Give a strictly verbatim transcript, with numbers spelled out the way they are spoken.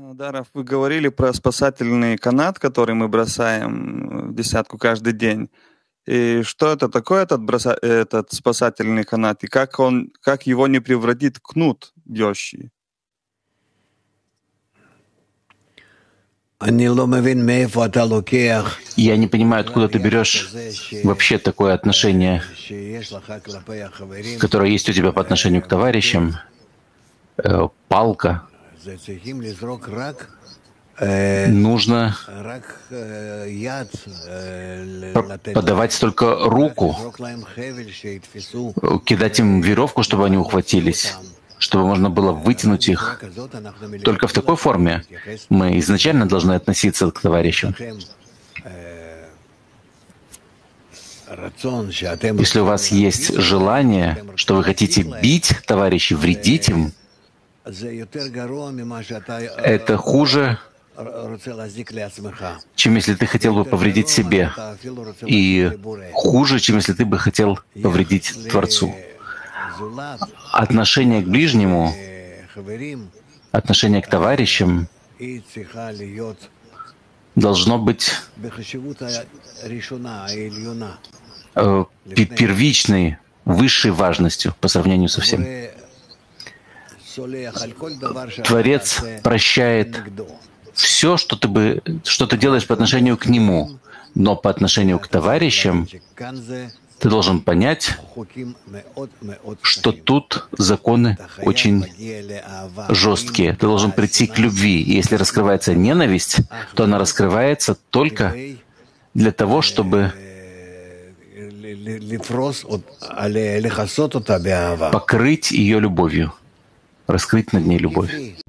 Даров, вы говорили про спасательный канат, который мы бросаем в десятку каждый день. И что это такое, этот, броса- этот спасательный канат, и как он, как его не превратит в кнут бьющий? Я не понимаю, откуда ты берешь вообще такое отношение, которое есть у тебя по отношению к товарищам, э, палка. Нужно подавать только руку, кидать им веревку, чтобы они ухватились, чтобы можно было вытянуть их. Только в такой форме мы изначально должны относиться к товарищам. Если у вас есть желание, что вы хотите бить товарищей, вредить им, это хуже, чем если ты хотел бы повредить себе, и хуже, чем если ты бы хотел повредить Творцу. Отношение к ближнему, отношение к товарищам должно быть э, первичной, высшей важностью по сравнению со всем. Творец прощает все, что ты, бы, что ты делаешь по отношению к Нему, но по отношению к товарищам ты должен понять, что тут законы очень жесткие. Ты должен прийти к любви. И если раскрывается ненависть, то она раскрывается только для того, чтобы покрыть ее любовью, раскрыть над ней любовь.